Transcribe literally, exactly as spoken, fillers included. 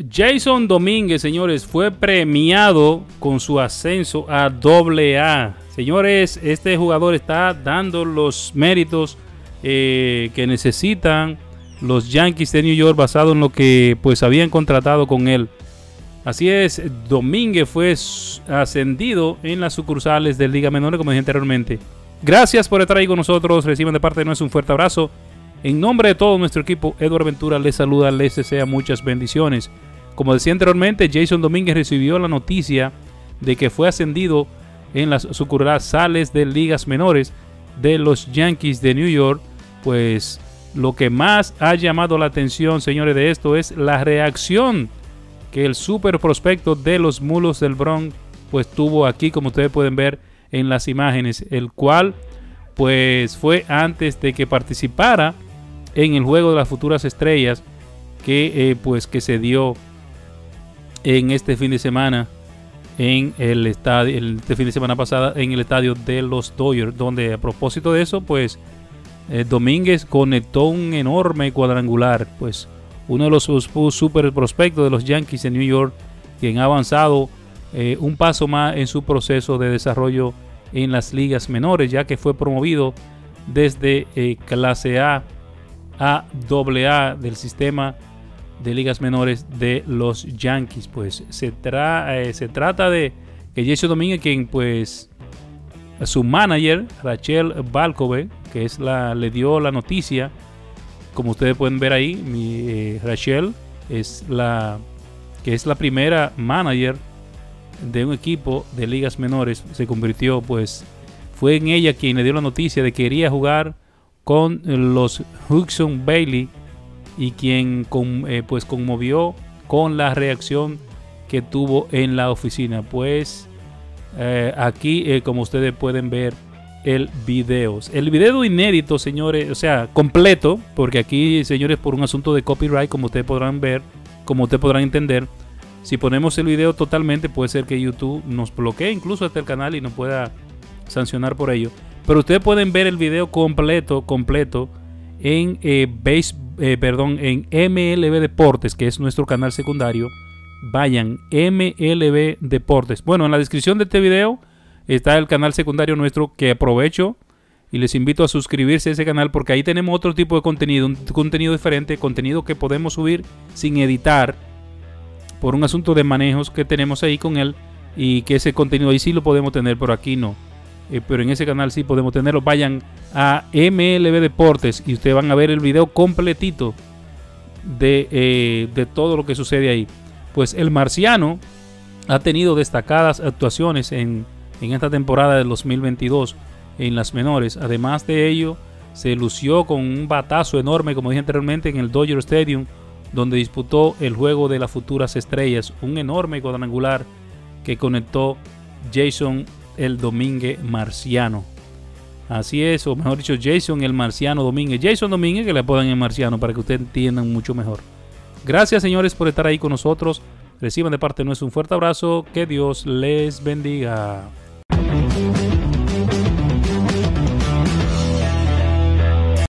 Jason Domínguez, señores, fue premiado con su ascenso a doble A. Señores, este jugador está dando los méritos eh, que necesitan los Yankees de New York basado en lo que pues habían contratado con él. Así es, Domínguez fue ascendido en las sucursales de Liga Menores, como dije anteriormente. Gracias por estar ahí con nosotros. Reciban de parte de nosotros un fuerte abrazo. En nombre de todo nuestro equipo, Edward Ventura les saluda, les desea muchas bendiciones. Como decía anteriormente, Jason Domínguez recibió la noticia de que fue ascendido en las sucursales de ligas menores de los Yankees de New York. Pues lo que más ha llamado la atención, señores, de esto es la reacción que el super prospecto de los Mulos del Bronx pues tuvo aquí, como ustedes pueden ver en las imágenes, el cual pues fue antes de que participara en el juego de las futuras estrellas que eh, pues que se dio en este fin de semana en el estadio, el, este fin de semana pasada en el estadio de los Dodgers, donde a propósito de eso pues eh, Domínguez conectó un enorme cuadrangular, pues uno de los super prospectos de los Yankees de New York, quien ha avanzado eh, un paso más en su proceso de desarrollo en las ligas menores, ya que fue promovido desde eh, clase A a doble A del sistema de ligas menores de los Yankees. Pues se, tra eh, se trata de que Jason Domínguez, quien pues su manager Rachel Balcove, que es la le dio la noticia, como ustedes pueden ver ahí, mi, eh, Rachel es la que es la primera manager de un equipo de ligas menores. Se convirtió, pues fue en ella quien le dio la noticia de que quería jugar con los Hudson Bailey, y quien con, eh, pues conmovió con la reacción que tuvo en la oficina. Pues eh, aquí eh, como ustedes pueden ver el video, el video inédito, señores, o sea, completo, porque aquí, señores, por un asunto de copyright, como ustedes podrán ver, como ustedes podrán entender, si ponemos el video totalmente, puede ser que YouTube nos bloquee incluso hasta el canal y nos pueda sancionar por ello. Pero ustedes pueden ver el video completo, completo en eh, base, eh, perdón, en M L B Deportes, que es nuestro canal secundario. Vayan, M L B Deportes. Bueno, en la descripción de este video está el canal secundario nuestro, que aprovecho y les invito a suscribirse a ese canal, porque ahí tenemos otro tipo de contenido, un contenido diferente, contenido que podemos subir sin editar por un asunto de manejos que tenemos ahí con él, y que ese contenido ahí sí lo podemos tener, pero aquí no. Eh, pero en ese canal sí podemos tenerlo. Vayan a M L B Deportes y ustedes van a ver el video completito de, eh, de todo lo que sucede ahí. Pues el marciano ha tenido destacadas actuaciones en en esta temporada del dos mil veintidós en las menores. Además de ello, se lució con un batazo enorme, como dije anteriormente, en el Dodger Stadium, donde disputó el juego de las futuras estrellas, un enorme cuadrangular que conectó Jason el Domínguez Marciano. Así es, o mejor dicho, Jason el Marciano Domínguez. Jason Domínguez, que le apodan el Marciano, para que ustedes entiendan mucho mejor. Gracias, señores, por estar ahí con nosotros. Reciban de parte nuestra un fuerte abrazo. Que Dios les bendiga.